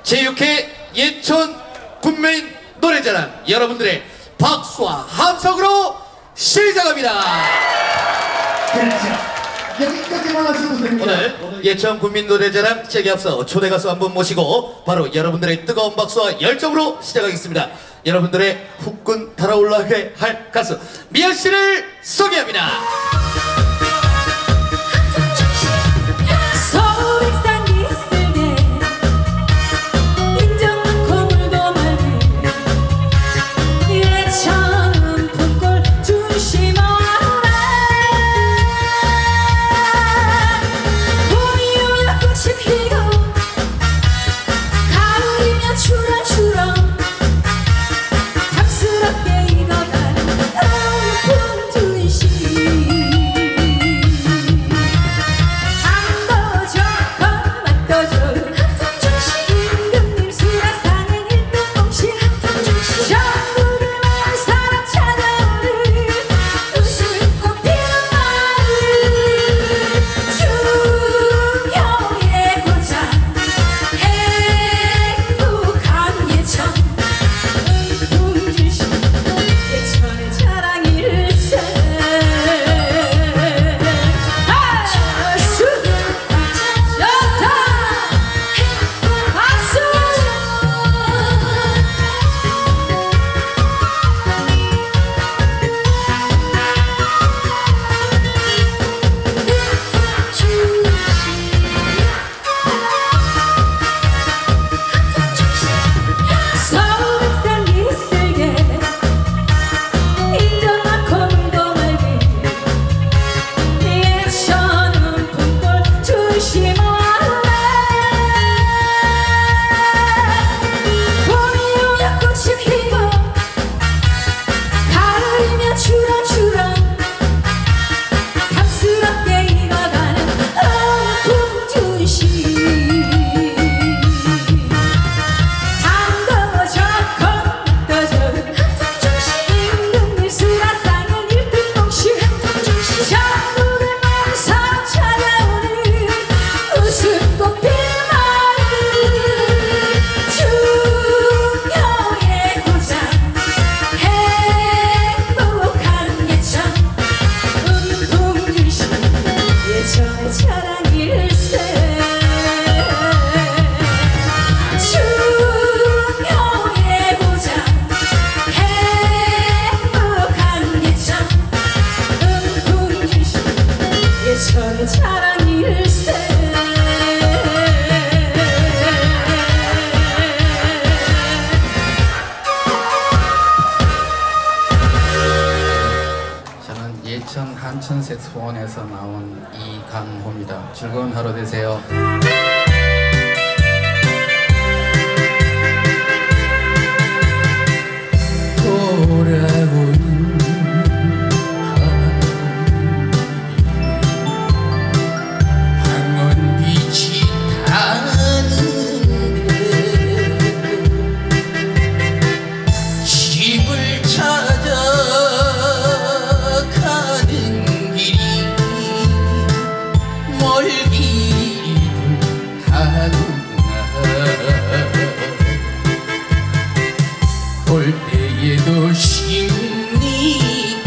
제6회 예천 군민 노래자랑 여러분들의 박수와 함성으로 시작합니다. 여기까지만 하셔도 됩니다. 오늘 예천 군민 노래자랑 시작에 앞서 초대 가수 한 분 모시고 바로 여러분들의 뜨거운 박수와 열정으로 시작하겠습니다. 여러분들의 후끈 달아올라게 할 가수 미연 씨를 소개합니다. 예천 한천색 소원에서 나온 이강호입니다. 즐거운 하루 되세요. 돌아온 황혼빛이 타는데 집을 찾아 올 때에도 심리길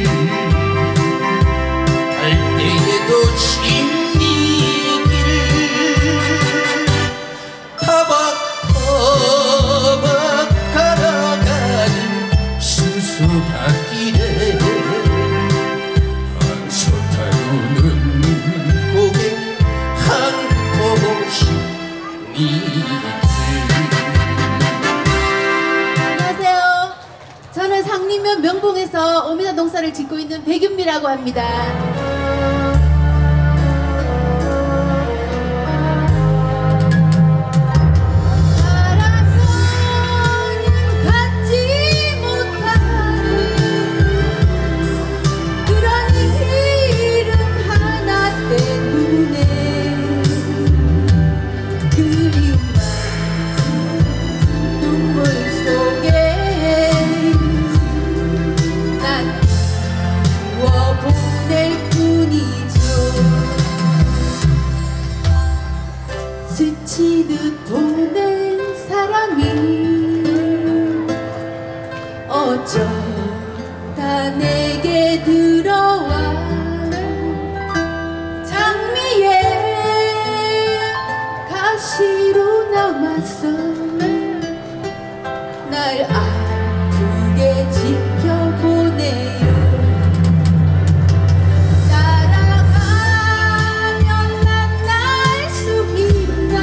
갈 때에도 심리길 타박타박 걸어가는 순수밭길에 한소 타루는 고개 한 곳씩 저는 상림면 명봉에서 오미자 농사를 짓고 있는 백윤미라고 합니다. 스치듯 보낸 사랑이 어쩌다 내게 들어와 장미의 가시로 남았어 날 아프게 지켜보네요 따라가면 만날 수 있나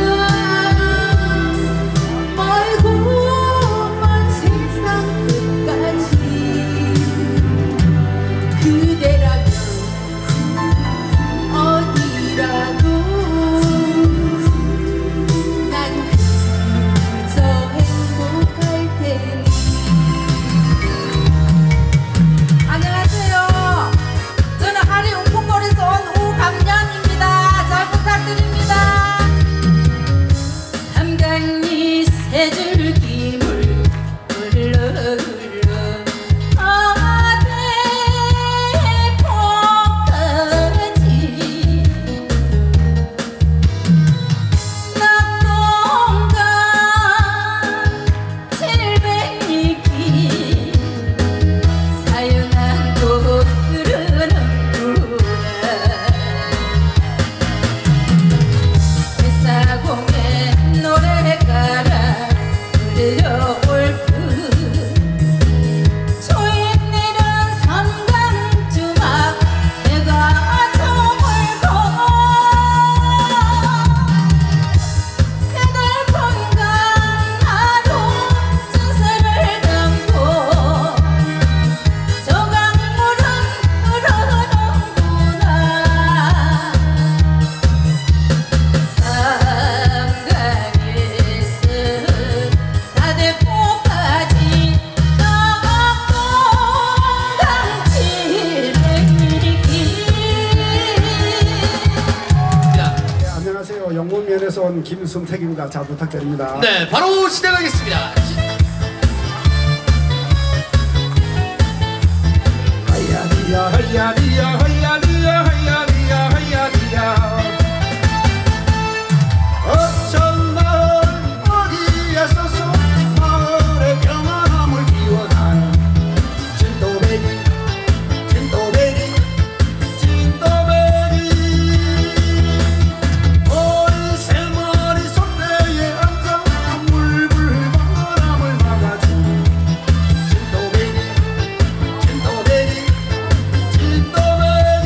멀고 먼 세상 끝까지 그대라면 어디라도 난 그저 행복할 테니 안녕하세요. 저는 하리 웅풍거리에서 온 우감량입니다. 잘 부탁드립니다. 삼강리 세 줄기 물 흘러 흘러 아대포까지 낙동강 700리길 사연한 곳 흐르는구나 뱃사공에 노래가라 들려올 그 초인 내린 삼강 주막 내가 저물고 해달픈 강하로 증세를 담고 저 강물은 흐르는구나 삼강에서 다대포까지 낙동강 700리길 자, 네, 안녕하세요. 영문면에서 온 김승택입니다. 잘 부탁드립니다. 네, 바로 시작하겠습니다. 하야리야 하야리야 하야리야 하야리야 하야리야 어쩐 마을 어디에 서서 마을의 평안함을 기원하는 진도배기 진도배기 진도배기 머리 새머리 손대에 앉아 물불 바람을 막아준 진도배기 진도배기 진도배기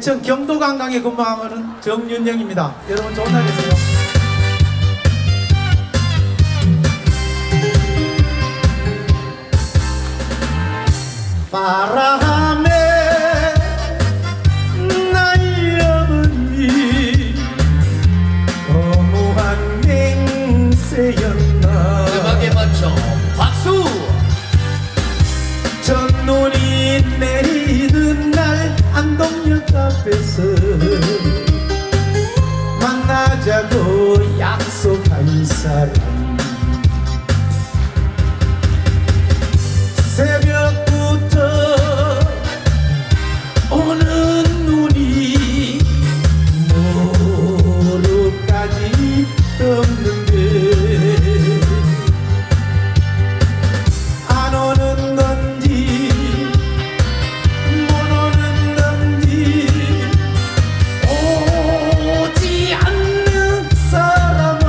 대천 경도관광에 근무하는 정윤영입니다. 여러분 좋은 날 되세요. 바람에 날려버린 허무한 맹세였나. 음악에 맞춰 박수. 첫눈이 내리는 날 안동역 앞에서 만나자고 약속한 사람. 새벽부터 오는 눈이 무릎까지 없는데 안 오는 건지 못 오는 건지 오지 않는 사람은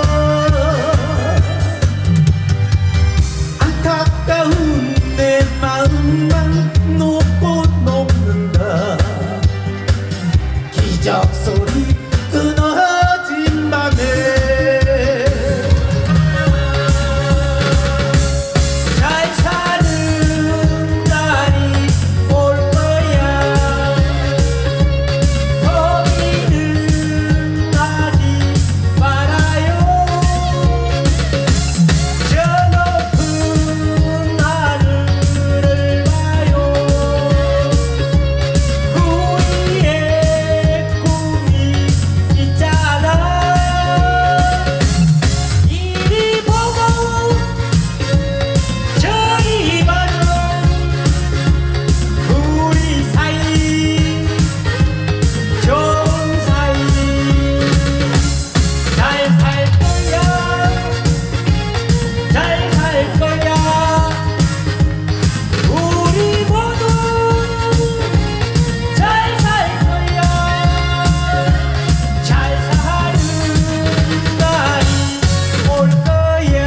안타까운 내 마음만 놓고 녹는다. 기적 소리 끊어진 밤에 잘 사는 날이 올 거야. 거기는 가지 말아요. 저 높은 하늘을 봐요. 우리의 꿈이 있잖아. 이리 보고 저리 봐도 우리 사이 좋은 사이. 잘 살 거야. 잘 살 거야. 우리 모두 잘 살 거야. 잘 사는 날이 올 거야.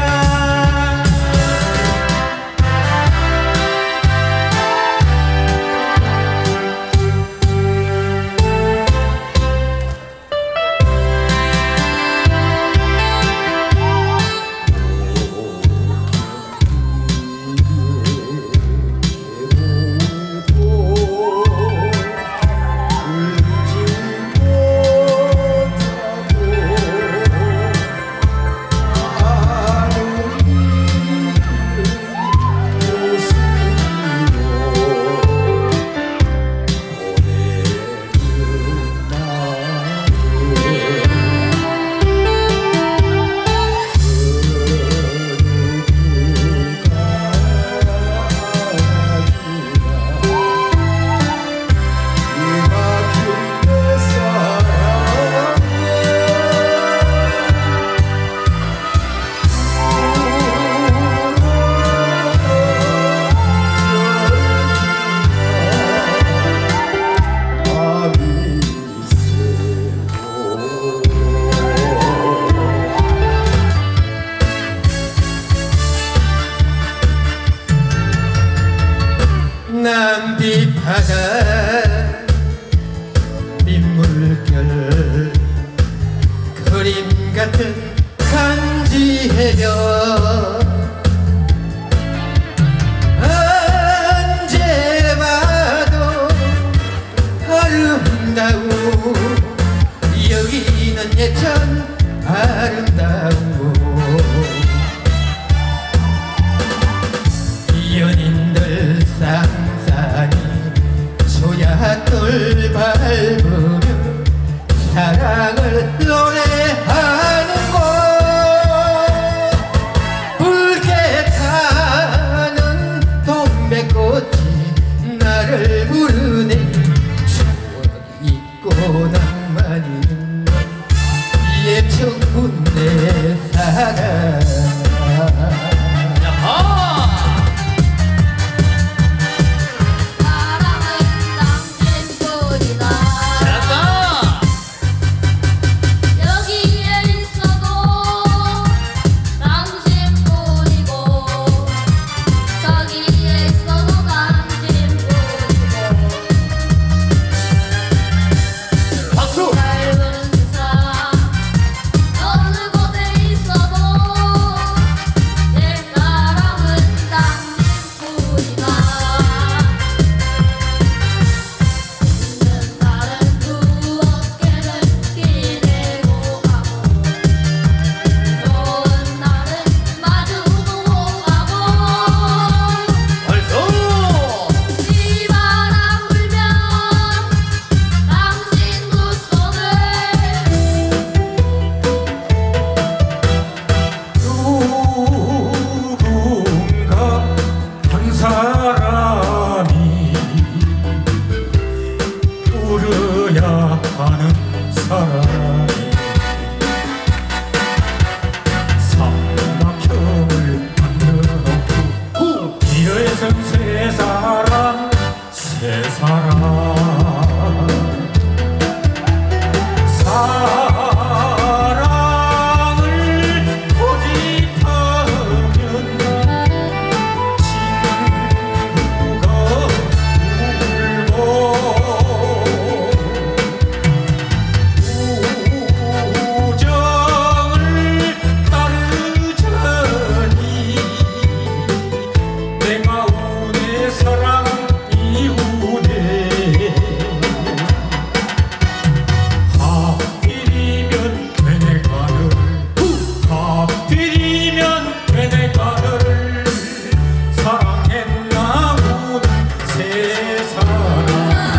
남빛바다 민물결 그림 같은 간지 해변 언제 봐도 아름다워. 여기는 예천 아름다워. 연인들 쌍쌍이 소야돌 밟으며 사랑을 노래하는 곳. 새 사랑을 고집하면 친구가 울고 우정을 따르자니 내 마음의 사랑 이웃에 하필이면 왜 내가 너를 사랑했나 보는 새 사랑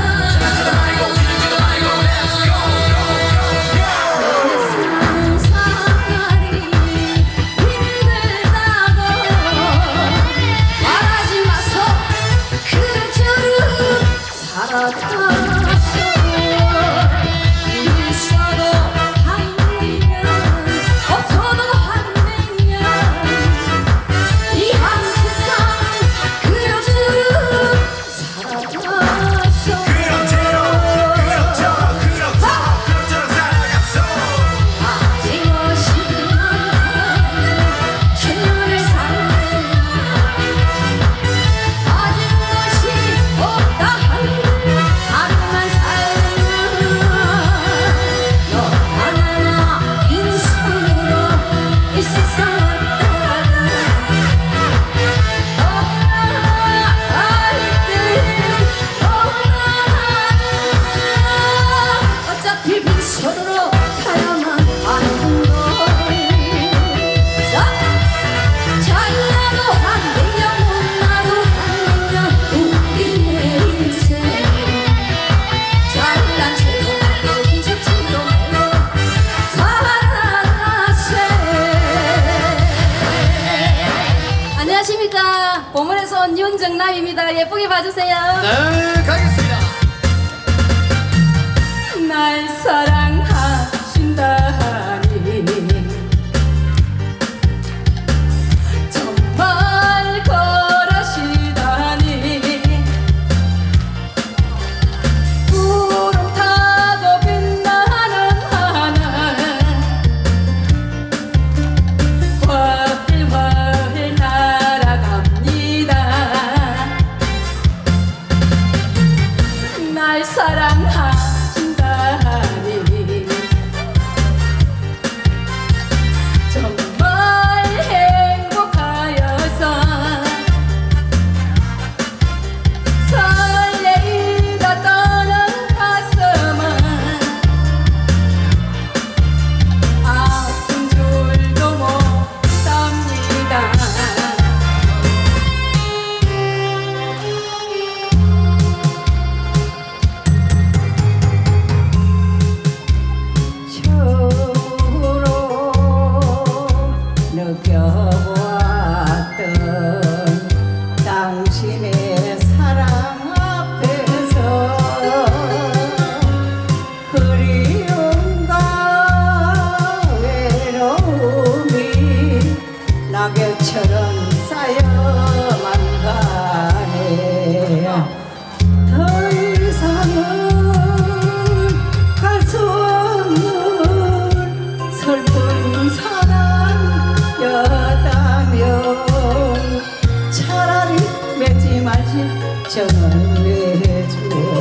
상상이 힘들다고 말하지 마소 그럭저럭 살아가소 있어도 한 내년 없어도 한 내년 이 한 세상 그럭저럭 살아가소 아직 멋있는 천년을 살면 아직 것이 없다 한들 하루만 살면 너 하나 인생으로 이 세상을 따라가 어차피 빈손으로 가야만 하는 걸 잘나도 한 내년 못나도 한 내년 우리의 인생 잘난 채도 말고 기죽지도 말고 살아가세 안녕하십니까 보문에서 온 윤정남입니다. 예쁘게 봐주세요. 네, 가겠습니다. 날 사랑하신다니 정말 그러시다니 구름 타고 빛나는 하늘 활활 날아갑니다. 날 사랑하신다니 정말 행복하여서 설레이다 떠는 가슴은 아픈 줄도 못합니다. 처음으로 느껴보았던 당신의 사랑 앞에서 그리움과 외로움이 낙엽처럼 쌓여만 가네. 더 이상은 갈 수 없는 슬픈 사랑이었다면 차라리 맺지 말지 정을 내줘.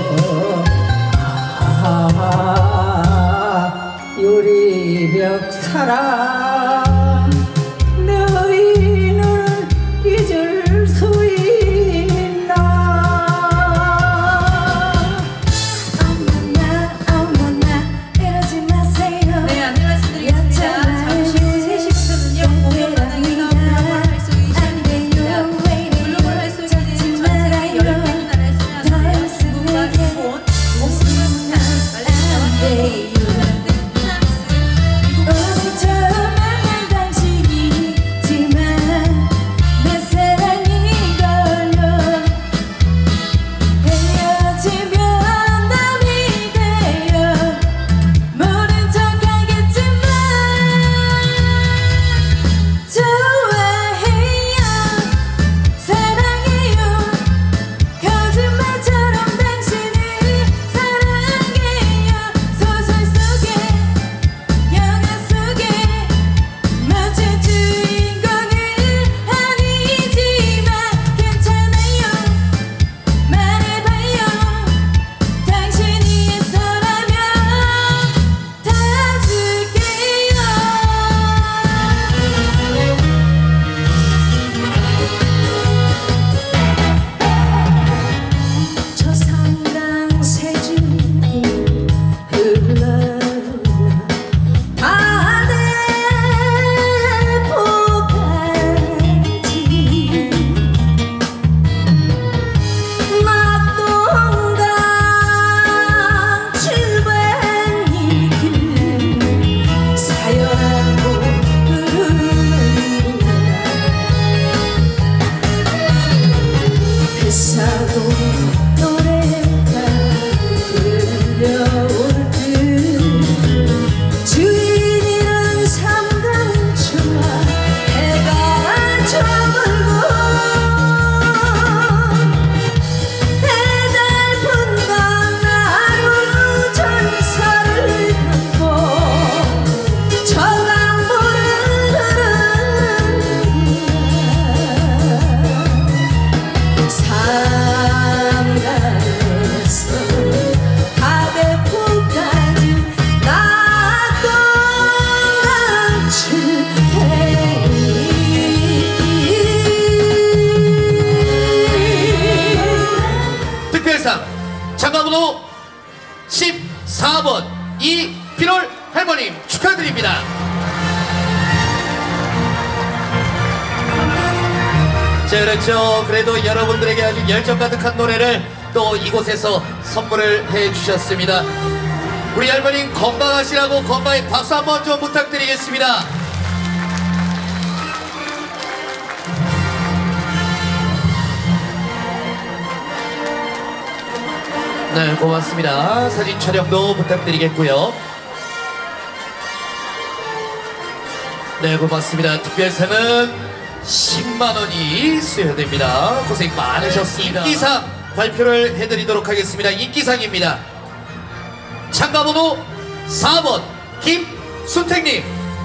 유리벽 사랑 너희 눈을 잊을 수 있나. 어머나 이러지 마세요. 네, 안내 말씀드리겠습니다. 잠시 후 3시부터는요 공연 마당에서 블로그를 활성화 시작하겠습니다. 블로그를 활성화되는 전 세계 10개 나라에 참여하는 중국과 일본, 몽골, 부탄, 말레이시아와 태국, 미국과 프랑스, 미국 노래가 들려올 듯 주인이는 삼강초와 해가 저물고 배달분과 나루 전설을 담고 저강물을 흐르는 삼강에서 하대포까지 낙동강출 특별상 참가번호 14번 이필월 할머님 축하드립니다. 자, 그렇죠. 그래도 여러분들에게 아주 열정 가득한 노래를 또 이곳에서 선물을 해주셨습니다. 우리 할머님 건강하시라고 건강에 박수 한번 좀 부탁드리겠습니다. 네, 고맙습니다. 사진 촬영도 부탁드리겠고요. 네, 고맙습니다. 특별상은 10만원이 수여됩니다. 고생 많으셨습니다. 인기상 발표를 해드리도록 하겠습니다. 인기상입니다. 참가번호 4번 김순택님.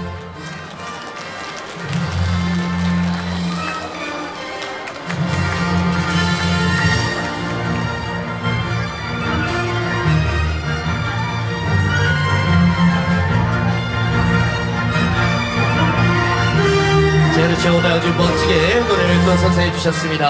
그렇죠. 오늘 아주 멋지게 노래를 또 선사해 주셨습니다.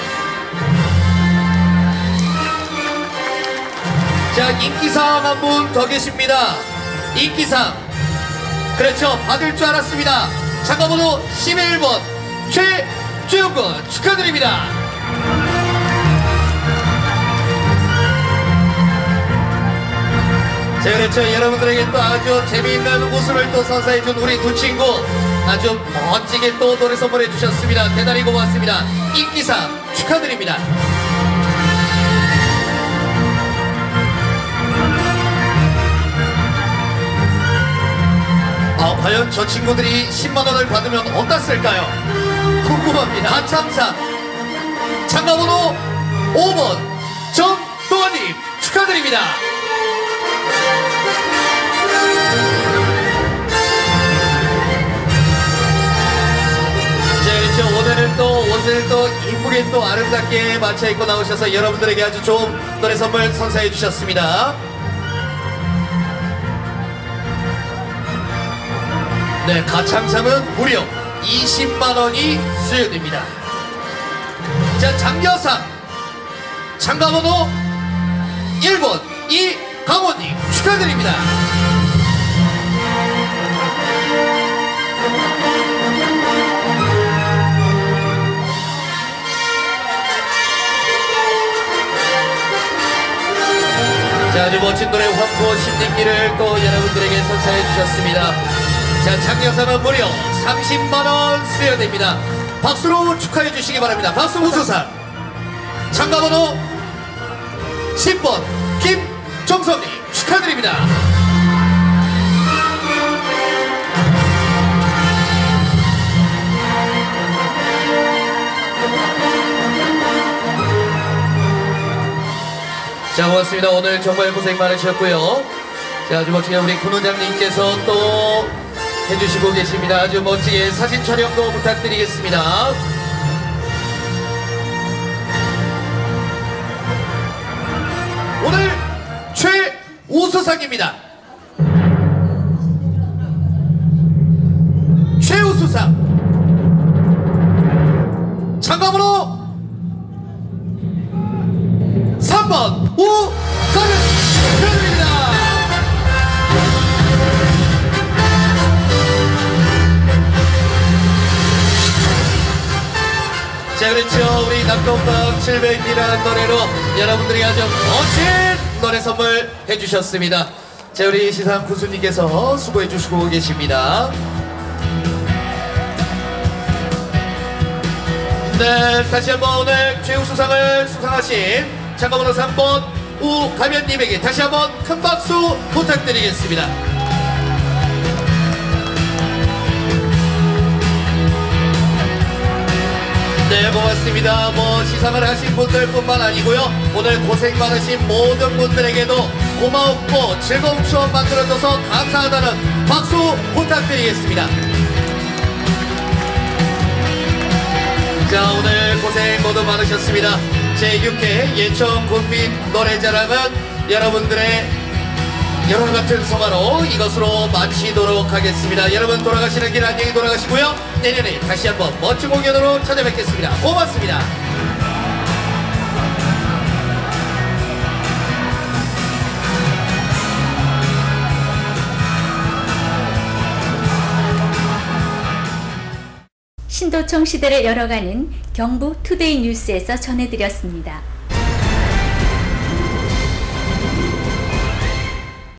자, 인기상 한 분 더 계십니다. 인기상. 그렇죠. 받을 줄 알았습니다. 참가번호 11번 최주영군 축하드립니다. 자, 그렇죠. 여러분들에게 또 아주 재미있는 웃음을 또 선사해준 우리 두 친구 아주 멋지게 또 노래 선물해 주셨습니다. 대단히 고맙습니다. 인기상 축하드립니다. 과연 저 친구들이 10만원을 받으면 어땠을까요? 궁금합니다. 가창상 참가번호 5번 정도원님 축하드립니다. 오늘은 또 옷을 또 이쁘게 또 아름답게 맞춰 입고 나오셔서 여러분들에게 아주 좋은 노래 선물 선사해 주셨습니다. 네, 가창상은 무려 20만원이 수여됩니다. 자, 장려상 참가번호 1번 이강원님 축하드립니다. 자, 아주 멋진 노래 황포 심림기를 또 여러분들에게 선사해 주셨습니다. 자, 장려상은 무려 30만원 수여됩니다. 박수로 축하해 주시기 바랍니다. 박수 우수상 참가번호 10번 김정섭님 축하드립니다. 자, 고맙습니다. 오늘 정말 고생 많으셨고요. 자, 아주 멋지게 우리 군원장님께서 또 해주시고 계십니다. 아주 멋지게 사진 촬영도 부탁드리겠습니다. 오늘 최우수상입니다. 최우수상 참가번호 3번 오가는 축하드립니다. 자, 그렇죠. 우리 낙동강 700이라는 노래로 여러분들이 아주 멋진 노래 선물 해주셨습니다. 자, 우리 시상 군수님께서 수고해 주시고 계십니다. 네, 다시 한번 오늘 최우수상을 수상하신 참가번호 3번 우가면님에게 다시 한번 큰 박수 부탁드리겠습니다. 네, 고맙습니다. 시상을 하신 분들뿐만 아니고요, 오늘 고생 많으신 모든 분들에게도 고마웠고 즐거운 추억 만들어줘서 감사하다는 박수 부탁드리겠습니다. 자, 오늘 고생 모두 많으셨습니다. 제6회 예천 국민 노래자랑은 여러분들의 여러 같은 성화로 이것으로 마치도록 하겠습니다. 여러분 돌아가시는 길 안녕히 돌아가시고요. 내년에 다시 한번 멋진 공연으로 찾아뵙겠습니다. 고맙습니다. 신도청 시대를 열어가는 경북 투데이 뉴스에서 전해드렸습니다.